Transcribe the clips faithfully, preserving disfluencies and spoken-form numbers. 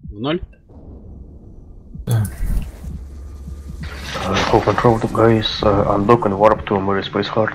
В ноль? Да. Uh, full control to guys, uh, undock and warp to Murray Space Heart.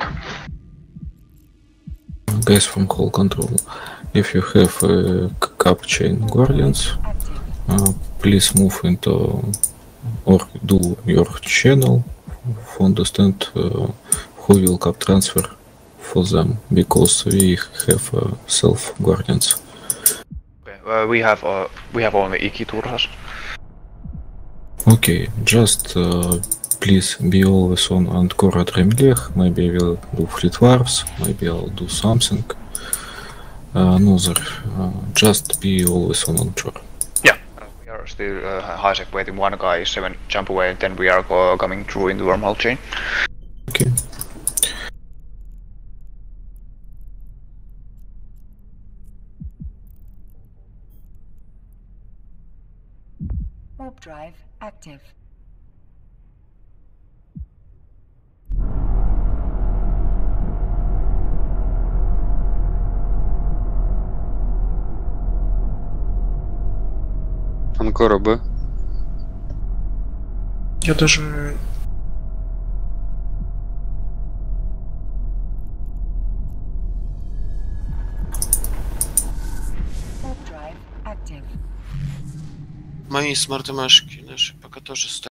Guys from call control, if you have a cap chain guardians, uh, please move into or do your channel to understand uh, who will cap transfer for them, because we have uh, self guardians. Okay, uh, we have uh, we have only Iki Tursas. Okay, just uh, please be always on Ankora Dremlech. Maybe I will do fleet wars, maybe I'll do something uh, another. Uh, just be always on Anchor. Yeah, uh, we are still uh, Highsec waiting. One guy seven jump away, and then we are go coming through in the wormhole chain. Okay. Warp drive active. Анкора Б. Я даже... Warp drive active. Мои смарт-машки наши пока тоже стоят.